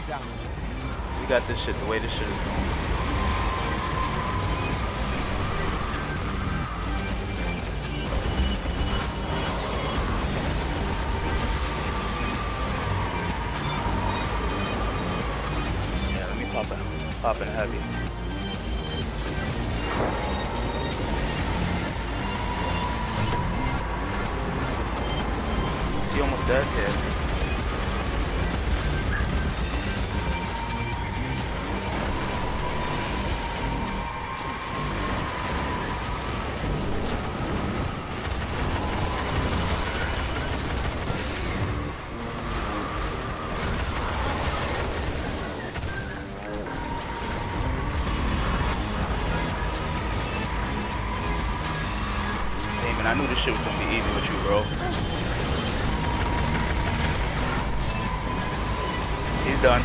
down. We got this shit the way this shit is going. Yeah, let me pop in heavy. He almost dead here. I knew this shit was gonna be easy with you, bro. He's done.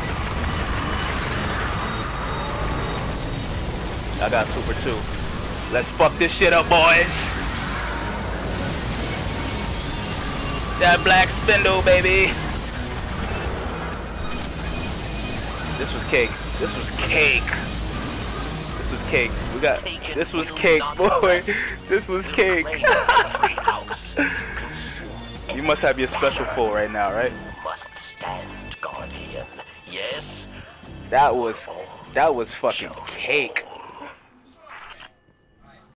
I got super 2. Let's fuck this shit up, boys. That black spindle, baby. This was cake. This was cake. This was cake. We got. This was cake, boy. This was cake. You must have your special full right now, right? Must stand, Guardian. Yes. That was fucking cake.